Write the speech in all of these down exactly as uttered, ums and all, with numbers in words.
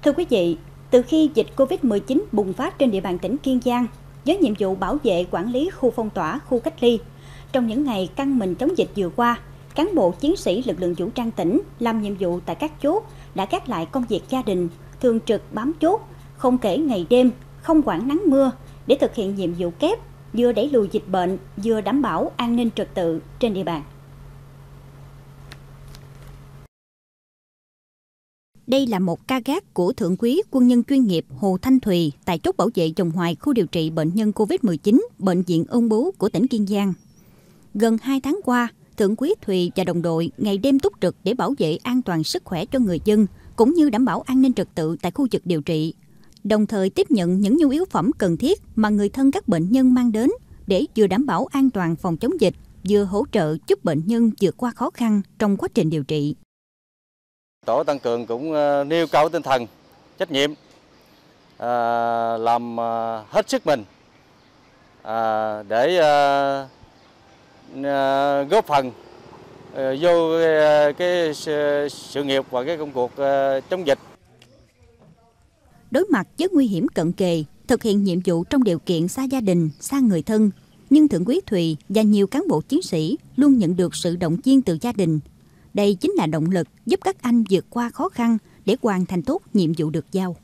Thưa quý vị, từ khi dịch Covid mười chín bùng phát trên địa bàn tỉnh Kiên Giang, với nhiệm vụ bảo vệ quản lý khu phong tỏa, khu cách ly, trong những ngày căng mình chống dịch vừa qua, cán bộ chiến sĩ lực lượng vũ trang tỉnh làm nhiệm vụ tại các chốt đã gác lại công việc gia đình, thường trực bám chốt, không kể ngày đêm, không quản nắng mưa để thực hiện nhiệm vụ kép, vừa đẩy lùi dịch bệnh, vừa đảm bảo an ninh trật tự trên địa bàn. Đây là một ca gác của Thượng úy quân nhân chuyên nghiệp Hồ Thanh Thùy tại chốt bảo vệ vòng ngoài khu điều trị bệnh nhân Covid mười chín, Bệnh viện Ung bướu của tỉnh Kiên Giang. Gần hai tháng qua, Thượng úy Thùy và đồng đội ngày đêm túc trực để bảo vệ an toàn sức khỏe cho người dân, cũng như đảm bảo an ninh trật tự tại khu vực điều trị, đồng thời tiếp nhận những nhu yếu phẩm cần thiết mà người thân các bệnh nhân mang đến để vừa đảm bảo an toàn phòng chống dịch, vừa hỗ trợ giúp bệnh nhân vượt qua khó khăn trong quá trình điều trị. Tổ tăng cường cũng nêu cao tinh thần trách nhiệm, à, làm hết sức mình à, để à, à, góp phần à, vô cái, cái sự nghiệp và cái công cuộc à, chống dịch. Đối mặt với nguy hiểm cận kề, thực hiện nhiệm vụ trong điều kiện xa gia đình, xa người thân, nhưng Thượng úy Thùy và nhiều cán bộ chiến sĩ luôn nhận được sự động viên từ gia đình. Đây chính là động lực giúp các anh vượt qua khó khăn để hoàn thành tốt nhiệm vụ được giao.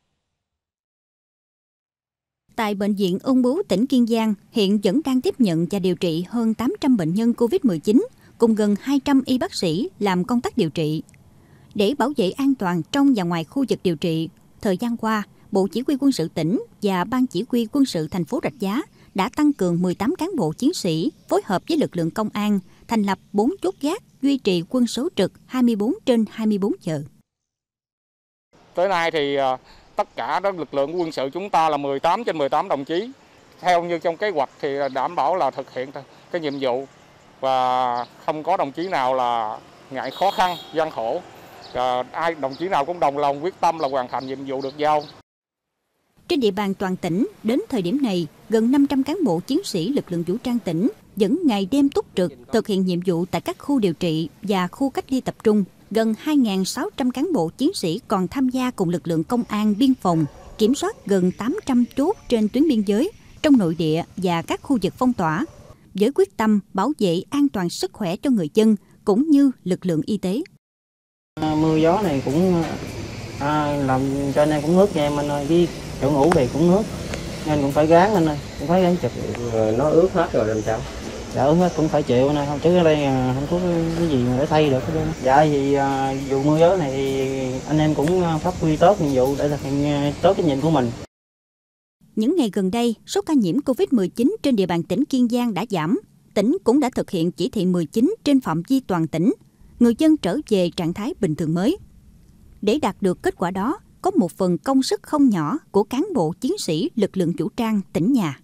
Tại Bệnh viện Ung bướu tỉnh Kiên Giang, hiện vẫn đang tiếp nhận và điều trị hơn tám trăm bệnh nhân Covid mười chín, cùng gần hai trăm y bác sĩ làm công tác điều trị. Để bảo vệ an toàn trong và ngoài khu vực điều trị, thời gian qua, Bộ Chỉ huy quân sự tỉnh và Ban Chỉ huy quân sự thành phố Rạch Giá đã tăng cường mười tám cán bộ chiến sĩ phối hợp với lực lượng công an, thành lập bốn chốt gác, duy trì quân số trực hai mươi bốn trên hai mươi bốn giờ. Tới nay thì tất cả các lực lượng quân sự chúng ta là mười tám trên mười tám đồng chí. Theo như trong kế hoạch thì đảm bảo là thực hiện cái nhiệm vụ và không có đồng chí nào là ngại khó khăn, gian khổ. Và ai đồng chí nào cũng đồng lòng quyết tâm là hoàn thành nhiệm vụ được giao. Trên địa bàn toàn tỉnh, đến thời điểm này, gần năm trăm cán bộ chiến sĩ lực lượng vũ trang tỉnh vẫn ngày đêm túc trực thực hiện nhiệm vụ tại các khu điều trị và khu cách ly tập trung. Gần hai nghìn sáu trăm cán bộ chiến sĩ còn tham gia cùng lực lượng công an biên phòng, kiểm soát gần tám trăm chốt trên tuyến biên giới, trong nội địa và các khu vực phong tỏa, với quyết tâm bảo vệ an toàn sức khỏe cho người dân cũng như lực lượng y tế. Mưa gió này cũng à, làm cho anh em cũng nước nha em anh ơi, với chỗ ngủ thì cũng nước nên cũng phải gán anh ơi, cũng phải gán trực. Nó ướt hết rồi làm sao? Dạ ướt hết cũng phải chịu anh ơi, không chứ ở đây không có cái gì mà để thay được. Dạ thì dù mưa gió này thì anh em cũng phát huy tốt nhiệm vụ để thực hiện tốt cái nhiệm của mình. Những ngày gần đây, số ca nhiễm Covid mười chín trên địa bàn tỉnh Kiên Giang đã giảm. Tỉnh cũng đã thực hiện chỉ thị mười chín trên phạm vi toàn tỉnh, người dân trở về trạng thái bình thường mới. Để đạt được kết quả đó, có một phần công sức không nhỏ của cán bộ chiến sĩ lực lượng vũ trang tỉnh nhà.